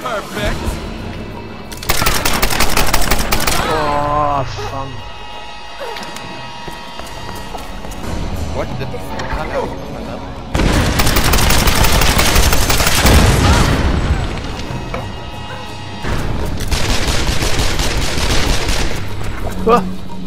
Perfect. Oh, fun. What the fuck? Ah.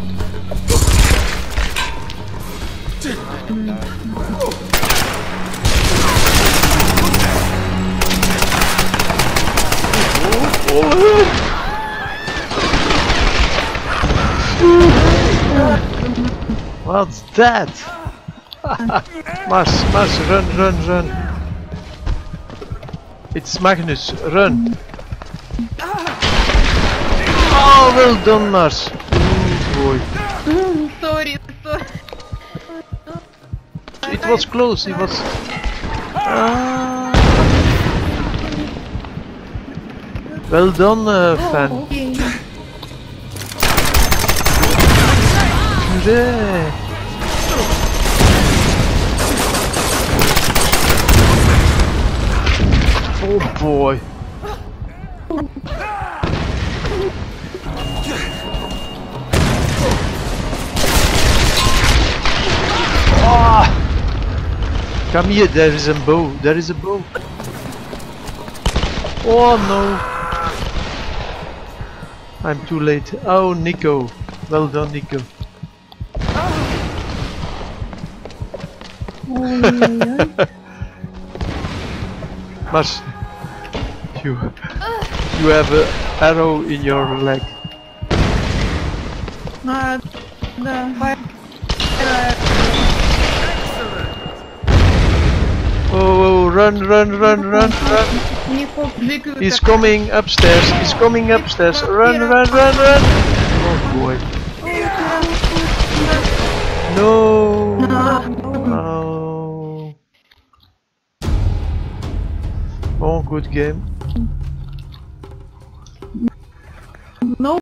What's that? Mars, run. It's Magnus, run. Oh, well done, Mars. Oh boy. Sorry. It was close, it was... Well done, fan. Okay. Hooray. Oh boy. Oh. Come here, there is a bow. There is a bow. Oh no. I'm too late. Oh, Nico. Well done, Nico. Mars, you have an arrow in your leg. Oh, run. He's coming upstairs. Run. Oh boy. No. Oh. Oh, good game.